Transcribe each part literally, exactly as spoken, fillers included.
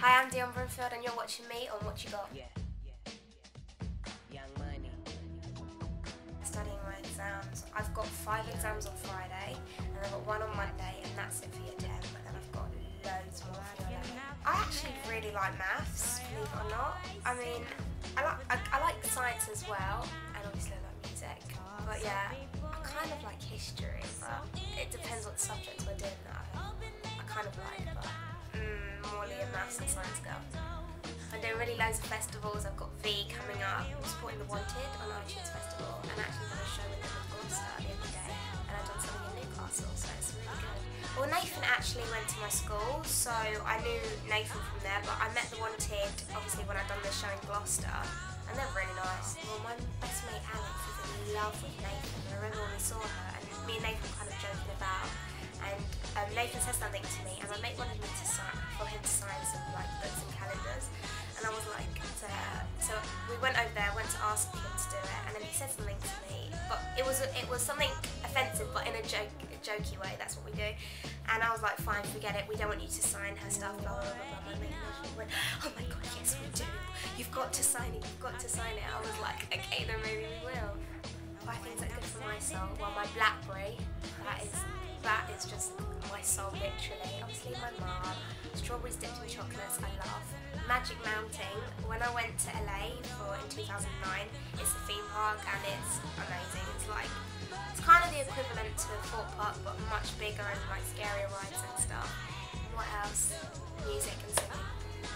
Hi, I'm Dion Brunfield and you're watching me on What You Got. Yeah, yeah, yeah. Young Money. Studying my exams. I've got five exams on Friday and I've got one on Monday and that's it for year ten, but then I've got loads more for year eleven. I actually really like maths, believe it or not. I mean, I like, I, I like science as well, and obviously I like music. But yeah, I kind of like history, but it depends what subjects we're doing that I, I kind of like, but mm, more a maths and science girl. I'm doing really loads of festivals. I've got V coming up. I'm supporting The Wanted on iTunes Festival, and actually done a show with them in Gloucester the other day, and I've done something in Newcastle, so it's really good. Well, Nathan actually went to my school, so I knew Nathan from there, but I met The Wanted obviously when I'd done the show in Gloucester, and they're really nice. Well, my best mate Alex is in love with Nathan. I remember when we saw her, and me and Nathan were kind of joking about, and um, Nathan said something to me, and my mate wanted me to sign, for him to sign some like books and calendars. And I was like, to her. So we went over there, went to ask him to do it, and then he said something to me, but it was it was something offensive, but in a joke, a jokey way. That's what we do. And I was like, fine, forget it. We don't want you to sign her stuff. Blah blah blah blah. My mate went, oh my god, yes we do. You've got to sign it. You've got to sign it. I was like, okay, then maybe we will. But I think it's good for my soul. Well, my BlackBerry, that is that is just my soul, literally. Obviously, my mum. Strawberries dipped in chocolates, I love. Magic Mountain, when I went to L A for in two thousand nine, it's a theme park and it's amazing. It's like, it's kind of the equivalent to Fort Park, but much bigger and like scarier rides and stuff. What else? Music and singing.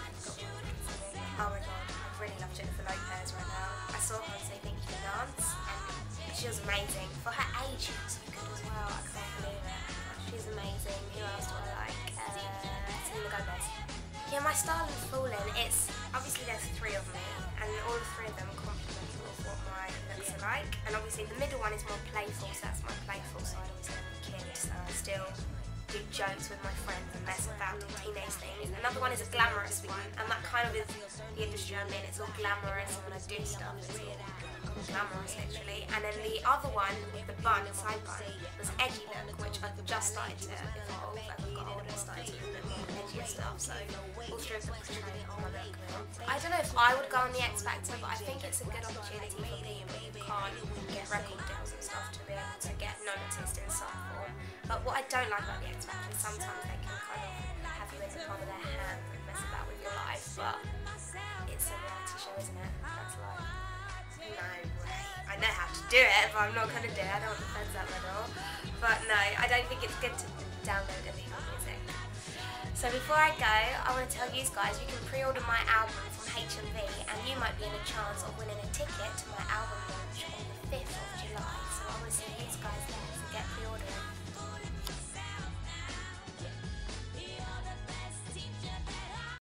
Oh my god, I really love Jennifer Lopez right now. I saw her say Think You Can Dance, and she was amazing. For her age, she was so good as well. I can't believe it. She's amazing. Who else do I like? Uh, Selena Gomez. Yeah, my style of falling, it's, obviously there's three of me, and all three of them complement with what my looks are like. And obviously the middle one is more playful, so that's my playful side. Obviously I'm a kid, so I still do jokes with my friends and mess about doing teenage things. Another one is a glamorous one, and that kind of is the industry I'm in. It's all glamorous, and when I do stuff, it's all glamorous literally. And then the other one, with the bun, side bun, was edgy look, which I've just started to evolve. I've got older, started to do a bit more edgier stuff, so all three of them portray my look. I don't know if I would go on the X Factor, but I think it's a good opportunity for people who can't get record deals and stuff to be able to get noticed in some form. But what I don't like about the X Factor is sometimes they can kind of have you in the palm of their hand and mess about with your life, but it's a reality show, isn't it? That's life. No way. I know how to do it, but I'm not going to do it. I don't want the fans out my door. But no, I don't think it's good to download illegal music. So before I go, I want to tell you guys you can pre-order my album from H M V, and you might be in a chance of winning a ticket to my album launch on the fifth of July.